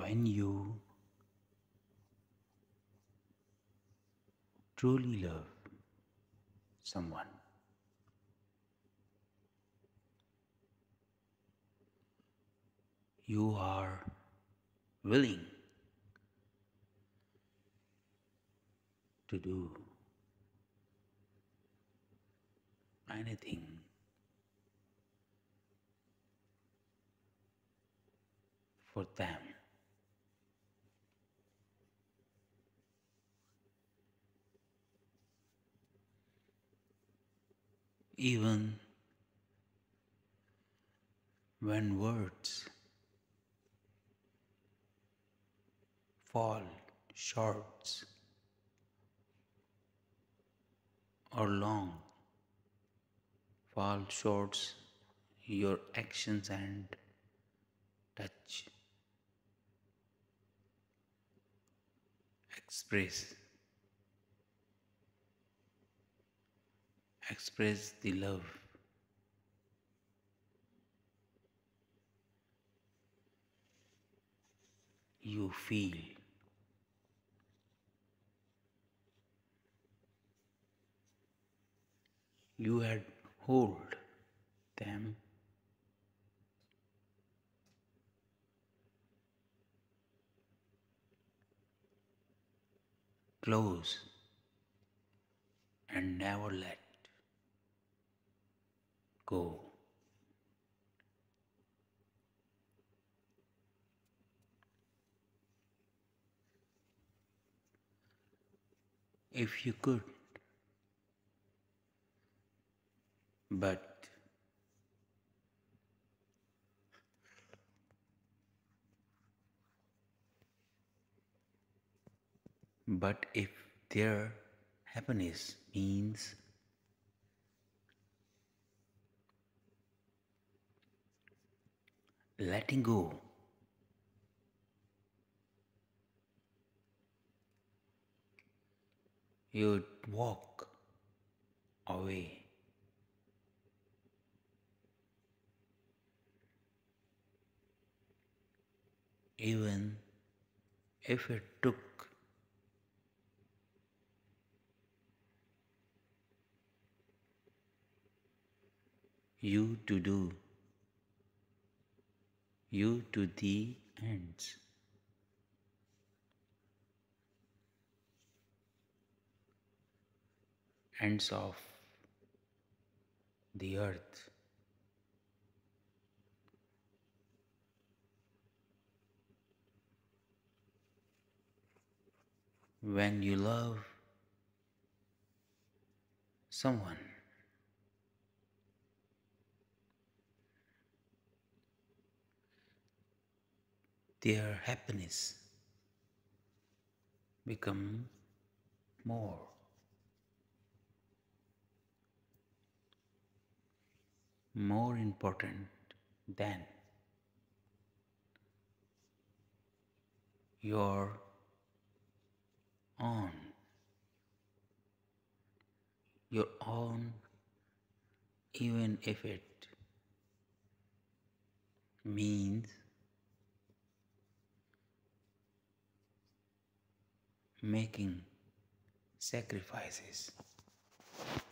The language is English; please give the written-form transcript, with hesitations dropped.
When you truly love someone, you are willing to do anything for them, even when words fall short or long fall short, your actions and touch express express the love you feel. You had hold them close and never let go. If you could, but if their happiness means letting go, you'd walk away. Even if it took you to do you to the ends of the earth. When you love someone, their happiness become more important than your own your own, even if it means making sacrifices.